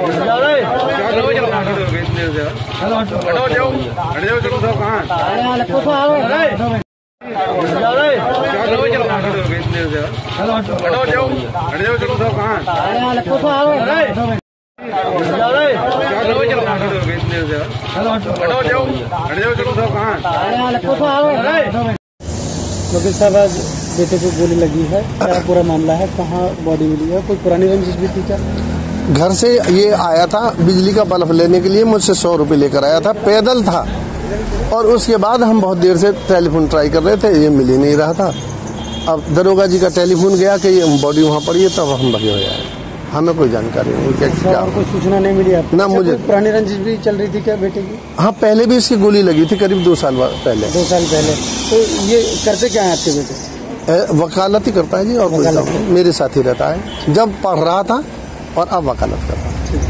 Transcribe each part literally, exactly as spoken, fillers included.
वकील साहब, आज बेटे को गोली लगी है, क्या पूरा मामला है, कहाँ बॉडी मिली है, कोई पुरानी रंजिश भी थी क्या? घर से ये आया था बिजली का बल्ब लेने के लिए, मुझसे सौ रुपए लेकर आया था, पैदल था। और उसके बाद हम बहुत देर से टेलीफोन ट्राई कर रहे थे, ये मिल ही नहीं रहा था। अब दरोगा जी का टेलीफोन गया कि ये बॉडी वहाँ पड़ी है, तब हम लगे हुए आए। हमें कोई जानकारी नहीं। क्या, क्या और कोई सूचना नहीं मिली आपको? ना मुझे। पुरानी रंजिश भी चल रही थी क्या बेटे की? हाँ, पहले भी इसकी गोली लगी थी, करीब दो साल पहले। दो साल पहले। तो ये करते क्या है आपके बेटे? वकालत ही करता है जी, और कोई काम नहीं। मेरे साथ ही रहता है, जब पढ़ रहा था और अब वकालत कर रहा है।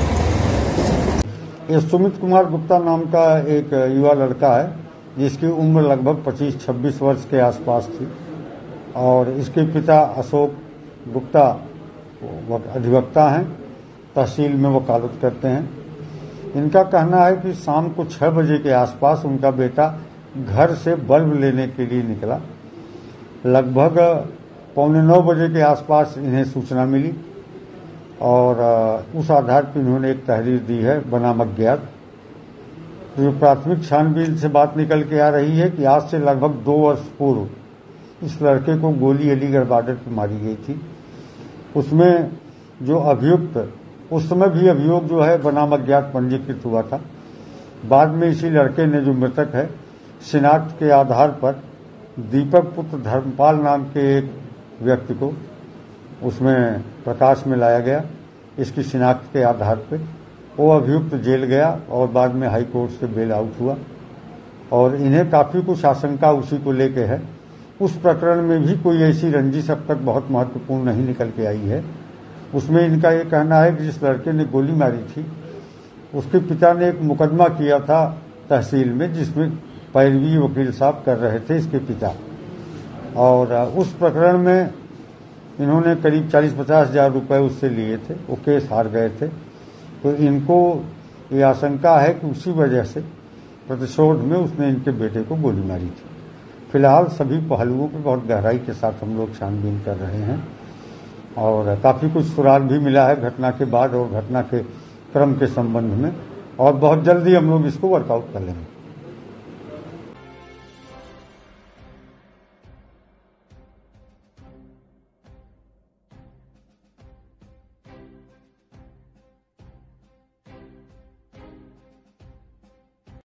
ये सुमित कुमार गुप्ता नाम का एक युवा लड़का है, जिसकी उम्र लगभग पच्चीस छब्बीस वर्ष के आसपास थी। और इसके पिता अशोक गुप्ता अधिवक्ता हैं, तहसील में वकालत करते हैं। इनका कहना है कि शाम को छह बजे के आसपास उनका बेटा घर से बल्ब लेने के लिए निकला। लगभग पौने नौ बजे के आसपास इन्हें सूचना मिली और उस आधार पर इन्होंने एक तहरीर दी है बनाम अज्ञात। जो प्राथमिक छानबीन से बात निकल के आ रही है कि आज से लगभग दो वर्ष पूर्व इस लड़के को गोली अलीगढ़ बॉर्डर पर मारी गई थी। उसमें जो अभियुक्त, उस समय भी अभियोग जो है बनाम अज्ञात पंजीकृत हुआ था। बाद में इसी लड़के ने, जो मृतक है, शिनाख्त के आधार पर दीपक पुत्र धर्मपाल नाम के एक व्यक्ति को उसमें प्रकाश में लाया गया। इसकी शिनाख्त के आधार पर वो अभियुक्त जेल गया और बाद में हाई कोर्ट से बेल आउट हुआ। और इन्हें काफी कुछ आशंका उसी को लेके है। उस प्रकरण में भी कोई ऐसी रंजिश अब तक बहुत महत्वपूर्ण नहीं निकल के आई है। उसमें इनका ये कहना है कि जिस लड़के ने गोली मारी थी, उसके पिता ने एक मुकदमा किया था तहसील में, जिसमें पैरवी वकील साहब कर रहे थे इसके पिता। और उस प्रकरण में इन्होंने करीब चालीस पचास हजार रुपये उससे लिए थे, वो केस हार गए थे। तो इनको ये आशंका है कि उसी वजह से प्रतिशोध में उसने इनके बेटे को गोली मारी थी। फिलहाल सभी पहलुओं पर बहुत गहराई के साथ हम लोग छानबीन कर रहे हैं और काफी कुछ सुराग भी मिला है घटना के बाद और घटना के क्रम के संबंध में, और बहुत जल्दी हम लोग इसको वर्कआउट कर लेंगे।